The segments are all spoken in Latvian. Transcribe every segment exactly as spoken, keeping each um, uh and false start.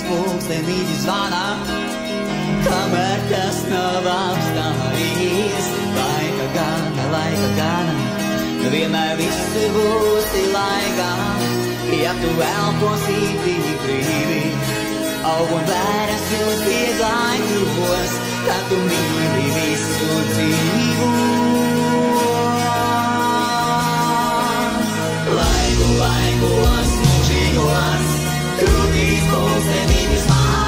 krūtīs pulkstenīti zvana, kamēr tas nav apstājis. Laika gana, laika gana, vienmēr visur būsi laikā, ja tu elposi tik brīvi. Aug un vēras jūs vieglaikos, kad tu mīli visu dzīvu. Laiku, laikos, mūžīgos, krūtīs pulkstenītis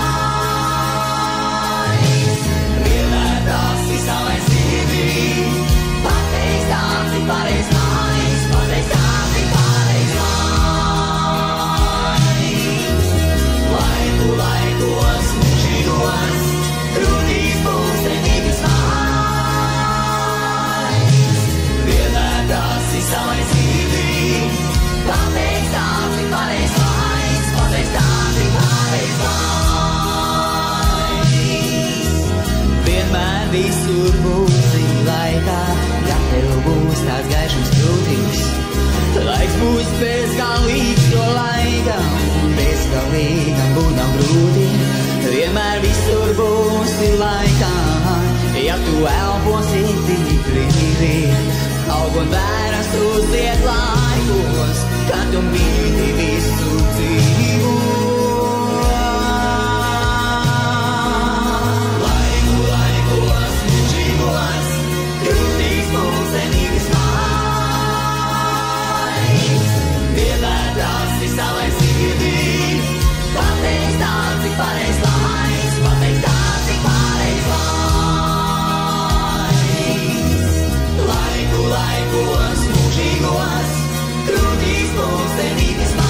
mājas. Vienmēr tās ir savais sirdī, pateiks tāds ir pareiz mājas, pateiks tāds ir pareiz mājas. Laiku, laikos, mūžīgos, krūtīs pulkstenītis mājas. Vienmēr tās ir savais sirdī, pateiks tāds ir pareiz mājas, pateiks tāds ir pareiz mājas. Vienmēr visur būsi laikā, ja tev būs tāds gaišums krūtīs. Laiks būs bezgalīgs, jo laikam bezgalīgam būt nav grūti. Vienmēr visur būsi laikā, ja tu elposi tik brīvi. Aug un vēras uziet laikos, kad tu mīli visu dzīvu. Laiku, laikos, mūžīgos, krūtīs pulkstenītis mājas. Vienmēr tās ir savais sirdī, pateiks tāds ir pareiz laiks, pateiks tāds ir pareiz laiks. Laiku, laikos, mūžīgos, krūtīs pulkstenītis mājas.